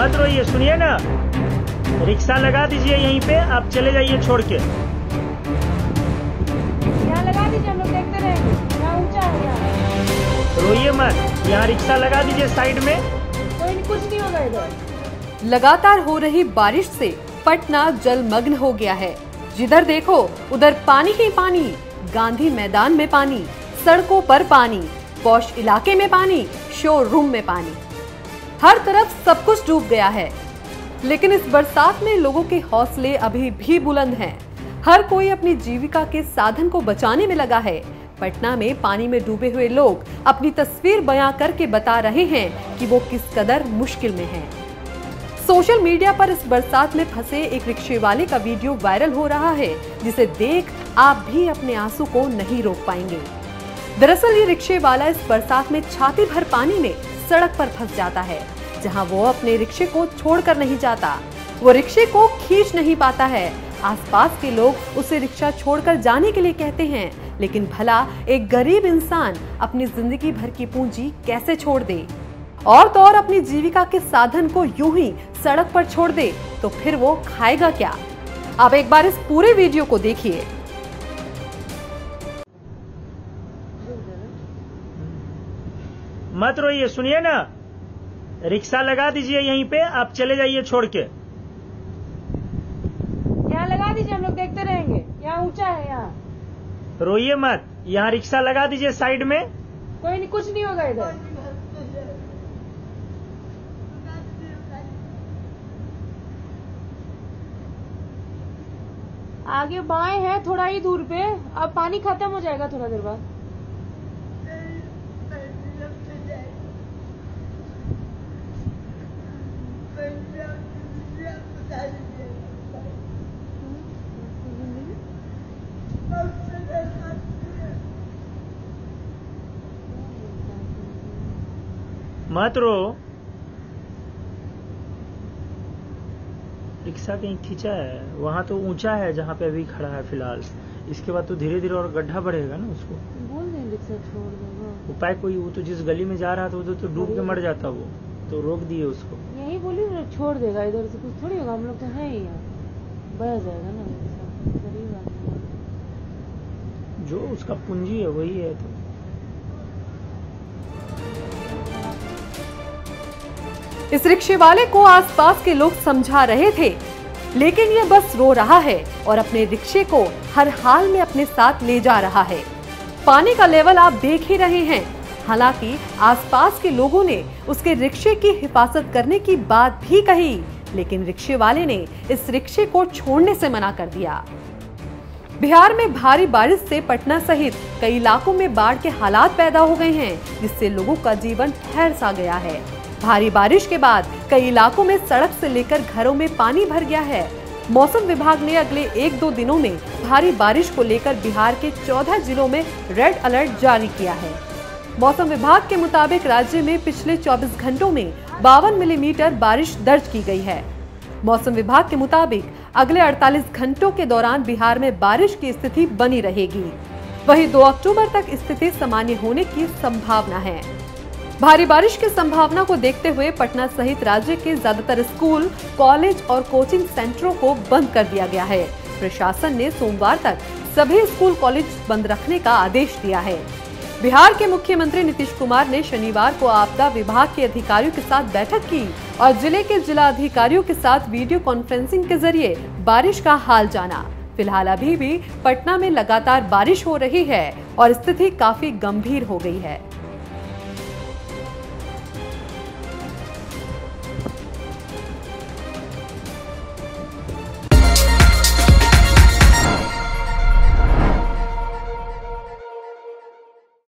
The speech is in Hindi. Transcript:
मत रोइए, सुनिए ना, रिक्शा लगा दीजिए यहीं पे, आप चले जाइए छोड़ के। यहाँ लगा दीजिए, हम लोग देखते रहेंगे। यहाँ ऊंचा है, यहाँ रोइए मत, यहाँ रिक्शा लगा दीजिए साइड में। कोई नहीं, कुछ नहीं होगा इधर। लगातार हो रही बारिश से पटना जलमग्न हो गया है। जिधर देखो उधर पानी ही पानी, गांधी मैदान में पानी, सड़कों पर पानी, पॉश इलाके में पानी, शोरूम में पानी, हर तरफ सब कुछ डूब गया है। लेकिन इस बरसात में लोगों के हौसले अभी भी बुलंद हैं। हर कोई अपनी जीविका के साधन को बचाने में लगा है। पटना में पानी में डूबे हुए लोग अपनी तस्वीर बयां करके बता रहे हैं कि वो किस कदर मुश्किल में हैं। सोशल मीडिया पर इस बरसात में फंसे एक रिक्शे वाले का वीडियो वायरल हो रहा है, जिसे देख आप भी अपने आंसू को नहीं रोक पाएंगे। दरअसल ये रिक्शे वाला इस बरसात में छाती भर पानी में सड़क पर फंस जाता है, जहां वो अपने रिक्शे को छोड़कर नहीं जाता। वो रिक्शे को खींच नहीं पाता है। आसपास के लोग उसे रिक्शा छोड़कर जाने के लिए कहते हैं, लेकिन भला एक गरीब इंसान अपनी जिंदगी भर की पूंजी कैसे छोड़ दे, और तो और अपनी जीविका के साधन को यूं ही सड़क पर छोड़ दे, तो फिर वो खाएगा क्या? आप एक बार इस पूरे वीडियो को देखिए। मत रोइए, सुनिए ना, रिक्शा लगा दीजिए यहीं पे, आप चले जाइए छोड़ के। यहाँ लगा दीजिए, हम लोग देखते रहेंगे। यहाँ ऊंचा है, यहाँ रोइए मत, यहाँ रिक्शा लगा दीजिए साइड में। कोई नहीं, कुछ नहीं होगा इधर। आगे बाएं है, थोड़ा ही दूर पे। अब पानी खत्म हो जाएगा थोड़ा देर बाद। मत रो, रिक्शा कहीं खींचा है, वहाँ तो ऊंचा है जहाँ पे अभी खड़ा है फिलहाल। इसके बाद तो धीरे धीरे और गड्ढा बढ़ेगा ना, उसको बोल दें रिक्शा छोड़ देगा। उपाय कोई, वो तो जिस गली में जा रहा था उधर तो डूब के मर जाता, वो तो रोक दिए उसको। यही बोली छोड़ देगा, इधर से कुछ थोड़ी होगा। हम लोग तो है ही यहाँ, बह जाएगा ना रिक्शा। गरीब आदमी, जो उसका पूंजी है वही है। तो इस रिक्शे वाले को आसपास के लोग समझा रहे थे, लेकिन ये बस रो रहा है और अपने रिक्शे को हर हाल में अपने साथ ले जा रहा है। पानी का लेवल आप देख ही रहे हैं। हालांकि आसपास के लोगों ने उसके रिक्शे की हिफाजत करने की बात भी कही, लेकिन रिक्शे वाले ने इस रिक्शे को छोड़ने से मना कर दिया। बिहार में भारी बारिश से पटना सहित कई इलाकों में बाढ़ के हालात पैदा हो गए हैं, जिससे लोगों का जीवन ठहर सा गया है। भारी बारिश के बाद कई इलाकों में सड़क से लेकर घरों में पानी भर गया है। मौसम विभाग ने अगले 1-2 दिनों में भारी बारिश को लेकर बिहार के 14 जिलों में रेड अलर्ट जारी किया है। मौसम विभाग के मुताबिक राज्य में पिछले 24 घंटों में 52 मिलीमीटर बारिश दर्ज की गई है। मौसम विभाग के मुताबिक अगले 48 घंटों के दौरान बिहार में बारिश की स्थिति बनी रहेगी। वहीं 2 अक्टूबर तक स्थिति सामान्य होने की संभावना है। भारी बारिश की संभावना को देखते हुए पटना सहित राज्य के ज्यादातर स्कूल, कॉलेज और कोचिंग सेंटरों को बंद कर दिया गया है। प्रशासन ने सोमवार तक सभी स्कूल कॉलेज बंद रखने का आदेश दिया है। बिहार के मुख्यमंत्री नीतीश कुमार ने शनिवार को आपदा विभाग के अधिकारियों के साथ बैठक की और जिले के जिला अधिकारियों के साथ वीडियो कॉन्फ्रेंसिंग के जरिए बारिश का हाल जाना। फिलहाल अभी भी पटना में लगातार बारिश हो रही है और स्थिति काफी गंभीर हो गई है।